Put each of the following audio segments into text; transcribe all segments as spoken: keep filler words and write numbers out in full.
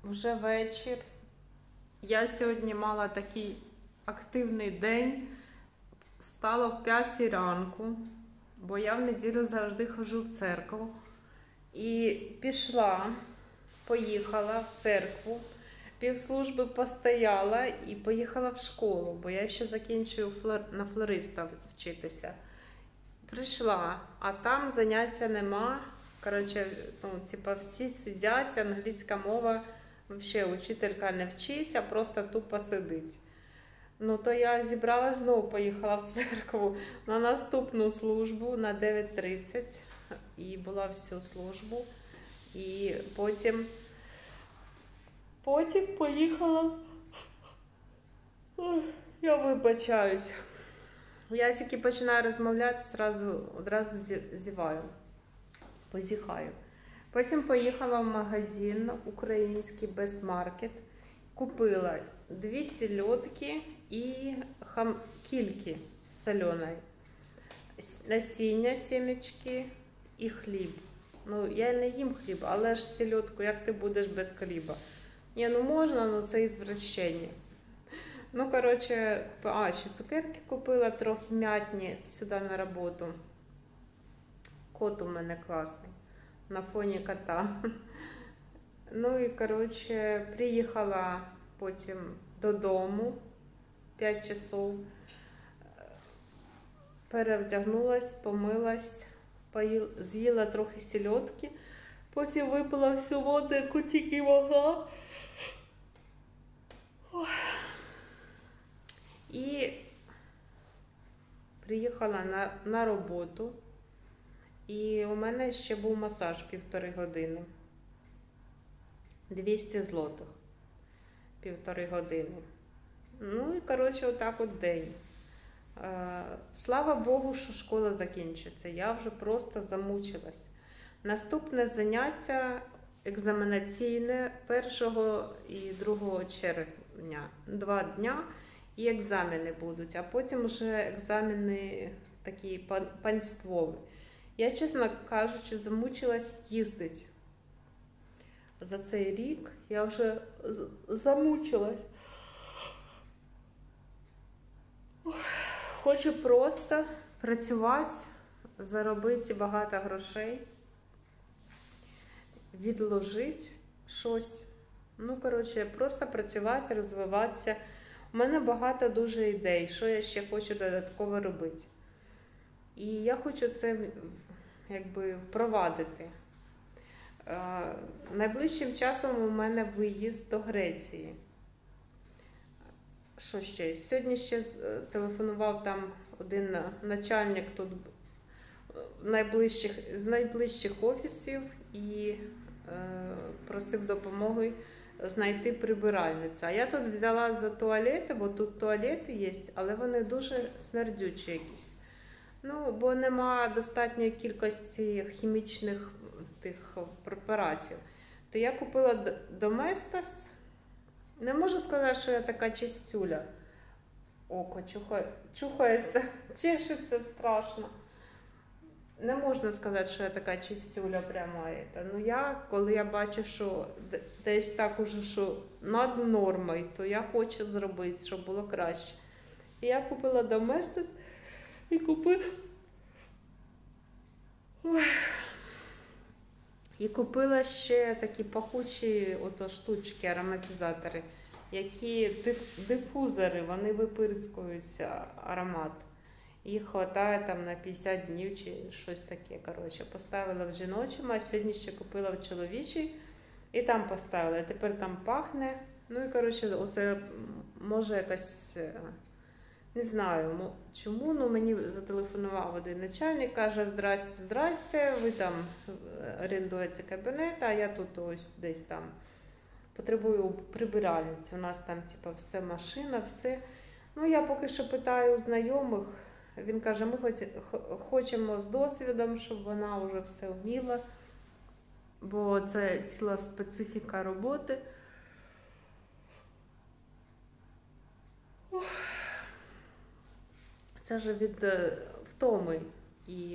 Вже вечір. Я сьогодні мала такий активний день. Стало в п'ятій ранку, бо я в неділю завжди ходжу в церкву. І пішла, поїхала в церкву, півслужби постояла і поїхала в школу, бо я ще закінчую флор... на флориста вчитися. Прийшла, а там заняття нема. Коротше, ну, типа всі сидять, англійська мова, взагалі учителька не вчить, а просто тупо сидить. Ну, то я зібралась, знову поїхала в церкву на наступну службу на дев'ять тридцять і була всю службу. І потім, потім поїхала, ой, я вибачаюсь. Я тільки починаю розмовляти, зразу, одразу зіваю, позіхаю. Потім поїхала в магазин український Best Market, купила дві сельодки і хам... кільки соленої, насіння, сімечки і хліб. Ну, я не їм хліб, але ж сельодку, як ти будеш без хліба? Ні, ну можна, але це ізвращення. Ну, коротше, а, ще цукерки купила, трохи м'ятні сюди на роботу. Кот у мене класний, на фоні кота. Ну і, коротше, приїхала потім додому, п'ять часов, перевдягнулась, помилась, поїла, з'їла трохи сельодки, потім випила всю воду, яку тільки могла. І приїхала на, на роботу, і у мене ще був масаж півтори години. двісті злотих. Півтори години. Ну і, коротше, отак от день. Е, слава Богу, що школа закінчиться. Я вже просто замучилась. Наступне заняття екзаменаційне першого і другого червня. Два дня. І екзамени будуть, а потім вже екзамени такі панствові. Я, чесно кажучи, замучилась їздити. За цей рік я вже замучилась. Хочу просто працювати, заробити багато грошей, відложити щось. Ну, коротше, просто працювати, розвиватися. У мене багато дуже ідей, що я ще хочу додатково робити. І я хочу це, якби, впровадити. Е, найближчим часом у мене виїзд до Греції. Що ще? Сьогодні ще телефонував там один начальник тут найближчих, з найближчих офісів і е, просив допомоги знайти прибиральницю. А я тут взяла за туалети, бо тут туалети є, але вони дуже смердючі якісь. Ну, бо нема достатньої кількості хімічних тих препаратів. То я купила Доместос. Не можу сказати, що я така чистюля. Око чухає, чухається, чешеться страшно. Не можна сказати, що я така чистюля прямо. Ну я, коли я бачу, що десь так уже, що над нормою, то я хочу зробити, щоб було краще. І я купила Доместос і купила... І купила ще такі пахучі ото штучки, ароматизатори, які дифузори, вони випирскуються аромат. Їх вистачає там на п'ятдесят днів чи щось таке, коротше. Поставила в жіночому, а сьогодні ще купила в чоловічий і там поставила. І тепер там пахне. Ну і, коротше, оце може якось, не знаю чому, ну мені зателефонував один начальник, каже: здрасте, здрасте, ви там орендуєте кабінет, а я тут ось десь там потребую прибиральниці. У нас там типу все машина, все. Ну я поки що питаю у знайомих. Він каже: ми хочемо з досвідом, щоб вона вже все вміла, бо це ціла специфіка роботи. Це ж від втоми. І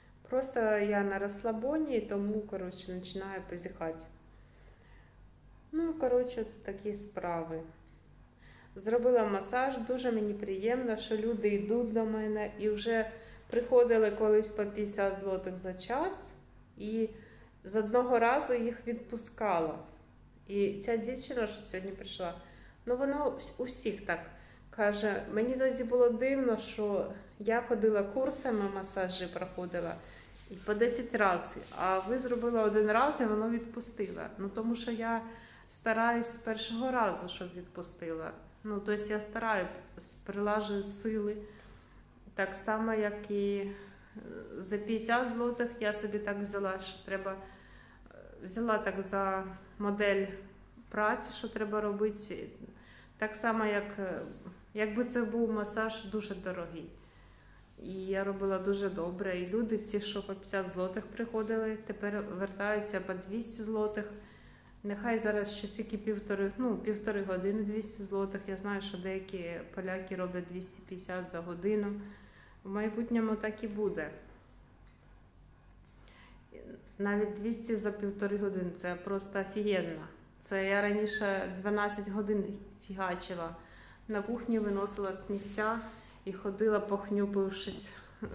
просто я на розслабоні, тому, коротше, починаю позіхати. Ну, коротше, це такі справи. Зробила масаж, дуже мені приємно, що люди йдуть до мене і вже приходили колись по п'ятдесят злотих за час, і з одного разу їх відпускала. І ця дівчина, що сьогодні прийшла, ну вона у всіх так каже. Мені тоді було дивно, що я ходила курсами, масажі проходила і по десять разів, а ви зробили один раз і воно відпустила. Ну тому що я стараюсь з першого разу, щоб відпустила. Ну, тобто я стараюсь, прилажую сили. Так само, як і за п'ятдесят злотих я собі так взяла, що треба, взяла так за модель праці, що треба робити. Так само, як, якби це був масаж дуже дорогий. І я робила дуже добре. І люди, ті, що по п'ятдесят злотих приходили, тепер вертаються по двісті злотих. Нехай зараз ще тільки півтори, ну, півтори години двісті злотих. Я знаю, що деякі поляки роблять двісті п'ятдесят за годину. В майбутньому так і буде. Навіть двісті за півтори години. Це просто офігенно. Це я раніше дванадцять годин фігачила. На кухні виносила сміття і ходила похнюпившись.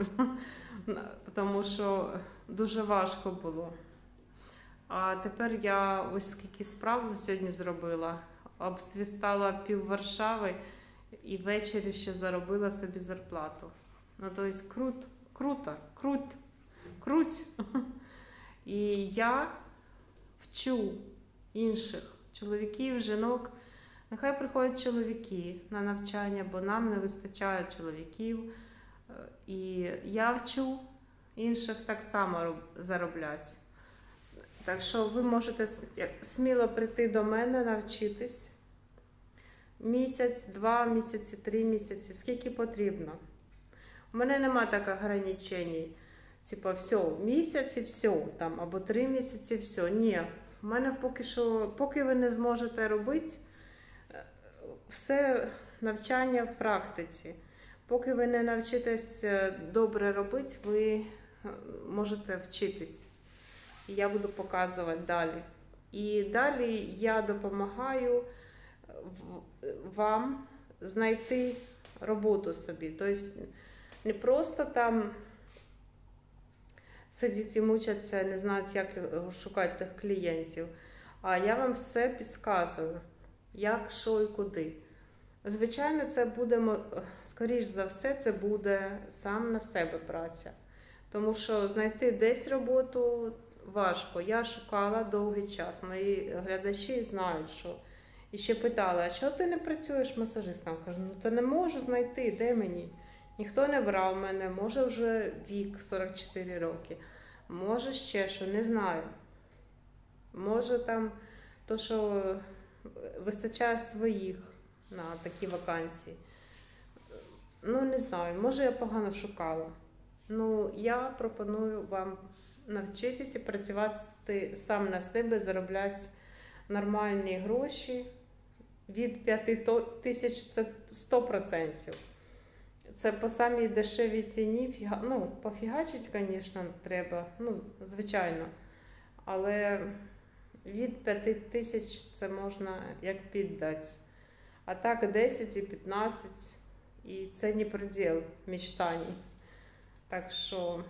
Тому що дуже важко було. А тепер я ось скільки справ за сьогодні зробила. Обсвістала пів Варшави і ввечері ще заробила собі зарплату. Ну, тобто крут, круто, крут, круть. І я вчу інших чоловіків, жінок. Нехай приходять чоловіки на навчання, бо нам не вистачає чоловіків. І я вчу інших так само заробляти. Так що ви можете сміло прийти до мене, навчитись. Місяць, два місяці, три місяці, скільки потрібно. У мене нема таких ограничень. Типа, все, місяць і все, там, або три місяці, все. Ні, у мене поки що, поки ви не зможете робити, все навчання в практиці. Поки ви не навчитесь добре робити, ви можете вчитись. І я буду показувати далі. І далі я допомагаю вам знайти роботу собі. Тобто не просто там сидіти і мучатися, не знають, як шукати тих клієнтів. А я вам все підказую, як, що і куди. Звичайно, це буде, скоріш за все, це буде сам на себе праця. Тому що знайти десь роботу важко. Я шукала довгий час. Мої глядачі знають, що. І ще питали, а чого ти не працюєш масажистом? Кажу, ну то не можу знайти, де мені? Ніхто не брав мене, може вже вік, сорок чотири роки. Може ще що, не знаю. Може там то, що вистачає своїх на такі вакансії. Ну, не знаю, може я погано шукала. Ну, я пропоную вам навчитися працювати сам на себе, заробляти нормальні гроші. Від п'яти тисяч це сто відсотків. Це по самій дешевій ціні. Ну, пофігачить, звісно, треба, ну, звичайно. Але від п'яти тисяч це можна як піддати. А так десять і п'ятнадцять. І це не предел мечтань. Так що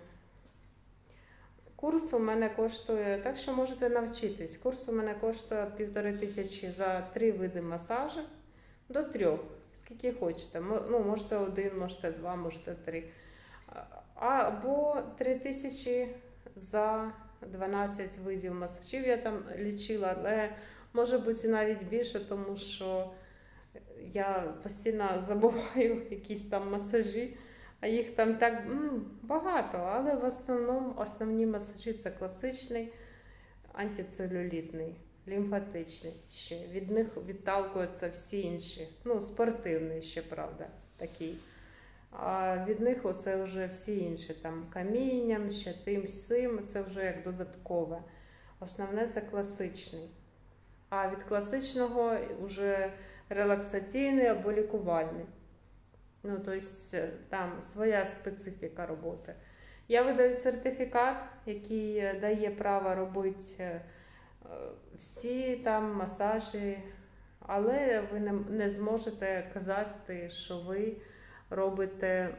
курс у мене коштує, так що можете навчитись. Курс у мене коштує півтори тисячі за три види масажу до трьох, скільки хочете. Ну, можете один, можете два, можете три. Або три тисячі за дванадцять видів масажів я там лічила, але може бути навіть більше, тому що я постійно забуваю якісь там масажі. А їх там так м, багато, але в основному основні масажі це класичний, антицелюлітний, лімфатичний ще. Від них відталкуються всі інші. Ну, спортивний ще, правда, такий. А від них оце вже всі інші, там камінням, ще тим сим, це вже як додаткове. Основне це класичний. А від класичного вже релаксаційний або лікувальний. Ну, тобто там своя специфіка роботи. Я видаю сертифікат, який дає право робити всі там масажі, але ви не, не зможете казати, що ви робите,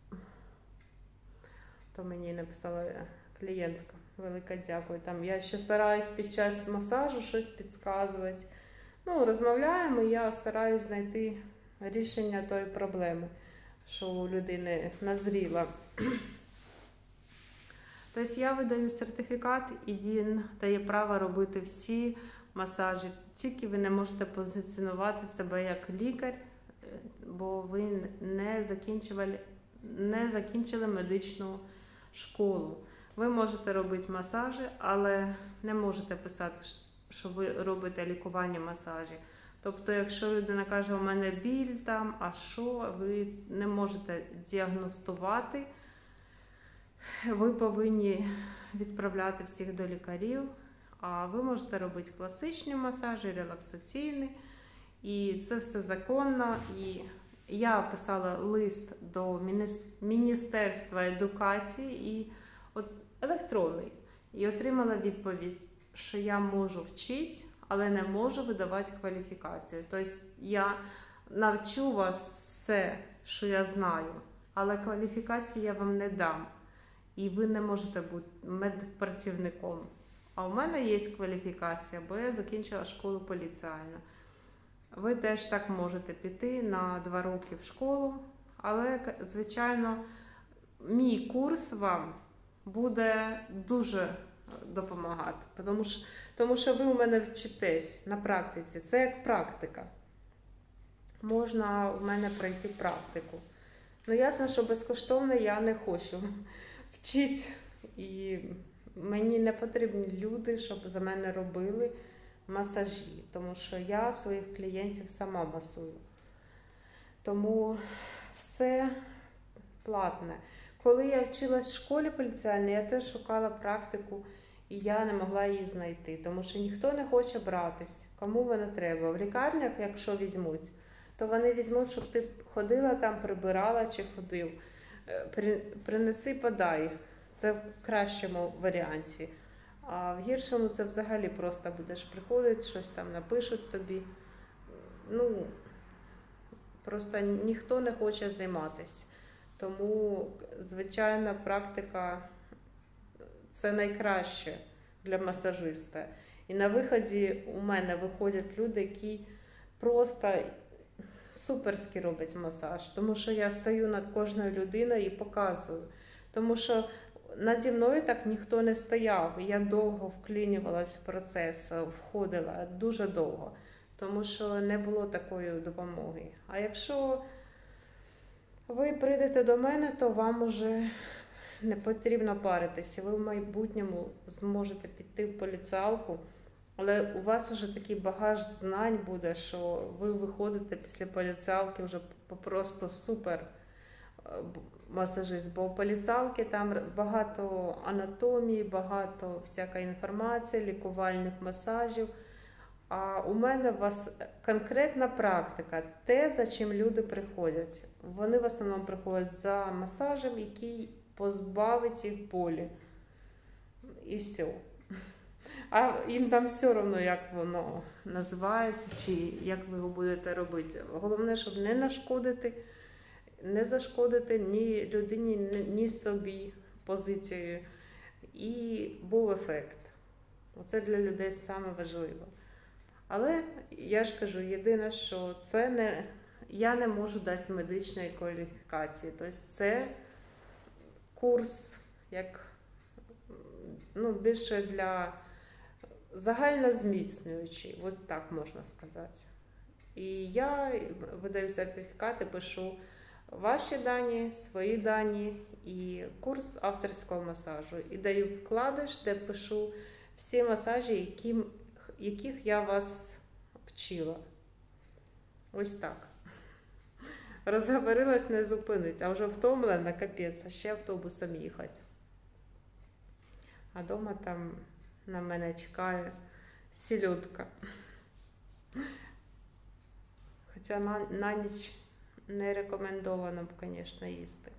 то мені написала клієнтка, велике дякую. Там я ще стараюсь під час масажу щось підказувати. Ну, розмовляємо, і я стараюсь знайти рішення тої проблеми, що у людини назріла. Тобто я видаю сертифікат, і він дає право робити всі масажі. Тільки ви не можете позиціонувати себе як лікар, бо ви не закінчили, не закінчили медичну школу. Ви можете робити масажі, але не можете писати, що ви робите лікування масажі. Тобто, якщо людина каже, у мене біль там, а що, ви не можете діагностувати. Ви повинні відправляти всіх до лікарів, а ви можете робити класичні масажі, релаксаційні, і це все законно. І я писала лист до Міністерства едукації і електронний, і отримала відповідь, що я можу вчити, але не можу видавати кваліфікацію. Тобто я навчу вас все, що я знаю, але кваліфікацію я вам не дам. І ви не можете бути медпрацівником. А у мене є кваліфікація, бо я закінчила школу поліцейну. Ви теж так можете піти на два роки в школу, але, звичайно, мій курс вам буде дуже допомагати, тому що, тому що ви у мене вчитесь на практиці. Це як практика. Можна у мене пройти практику. Ну, ясно, що безкоштовно я не хочу вчити, і мені не потрібні люди, щоб за мене робили масажі, тому що я своїх клієнтів сама масую. Тому все платне. Коли я вчилась в школі поліцейній, я теж шукала практику, і я не могла її знайти, тому що ніхто не хоче братись. Кому вона треба? В лікарнях, якщо візьмуть, то вони візьмуть, щоб ти ходила там, прибирала чи ходив. Принеси, подай. Це в кращому варіанті. А в гіршому це взагалі просто будеш приходити, щось там напишуть тобі. Ну, просто ніхто не хоче займатися. Тому, звичайно, практика – це найкраще для масажиста. І на виході у мене виходять люди, які просто суперськи роблять масаж. Тому що я стою над кожною людиною і показую. Тому що наді мною так ніхто не стояв. Я довго вклинювалась в процес, входила дуже довго. Тому що не було такої допомоги. А якщо ви прийдете до мене, то вам уже не потрібно паритися. Ви в майбутньому зможете піти в поліціалку, але у вас вже такий багаж знань буде, що ви виходите після поліціалки вже просто супер масажист. Бо у поліціалки там багато анатомії, багато всякої інформації, лікувальних масажів. А у мене у вас конкретна практика, те, за чим люди приходять. Вони в основному приходять за масажем, який позбавить їх болі. І все. А їм там все одно, як воно називається, чи як ви його будете робити. Головне, щоб не нашкодити, не зашкодити ні людині, ні собі позицією. І був ефект. Оце для людей саме важливо. Але, я ж кажу, єдине, що це не, я не можу дати медичної кваліфікації. Тобто це курс, як, ну, більше для загальнозміцнюючий, ось так можна сказати. І я видаю сертифікати, пишу ваші дані, свої дані і курс авторського масажу. І даю вкладиш, де пишу всі масажі, які яких я вас вчила. Ось так. Розговорилась, не зупинить, а вже втомлена, капець, а ще автобусом їхати. А дома там на мене чекає селедка. Хоча на, на ніч не рекомендовано б, звісно, їсти.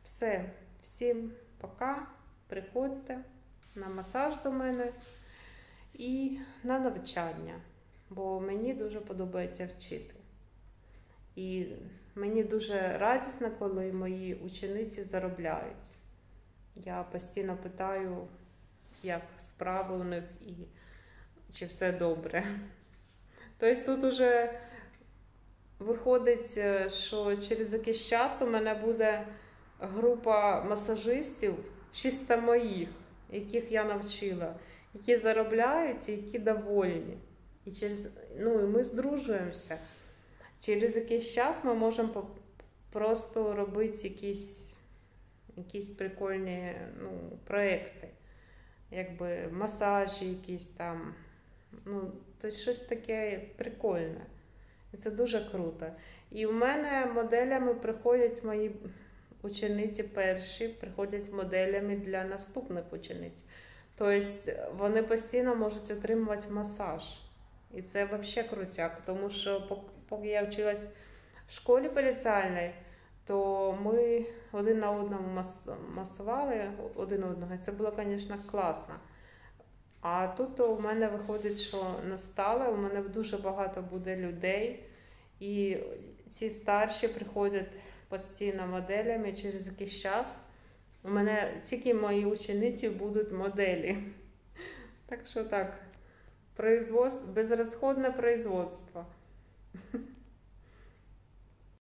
Все. Всім пока. Приходьте на масаж до мене. і на навчання, бо мені дуже подобається вчити. І мені дуже радісно, коли мої учениці заробляють. Я постійно питаю, як справи у них і чи все добре. Тобто тут уже виходить, що через якийсь час у мене буде група масажистів, чисто моїх, яких я навчила, які заробляють і які довольні. І через, ну, і ми здружуємося. Через якийсь час ми можемо просто робити якісь, якісь прикольні, ну, проекти. Якби масажі якісь там. Ну, тобто щось таке прикольне. І це дуже круто. І в мене моделями приходять мої учениці перші, приходять моделями для наступних учениць. Тобто вони постійно можуть отримувати масаж. І це взагалі крутяк, тому що поки я вчилась в школі поліціальній, то ми один на одному мас масували один одного. І це було, звісно, класно. А тут у мене виходить, що настало, у мене дуже багато буде людей, і ці старші приходять постійно моделями, через якийсь час у мене тільки мої учениці будуть моделі. Так що так, производство, безрозходне производство.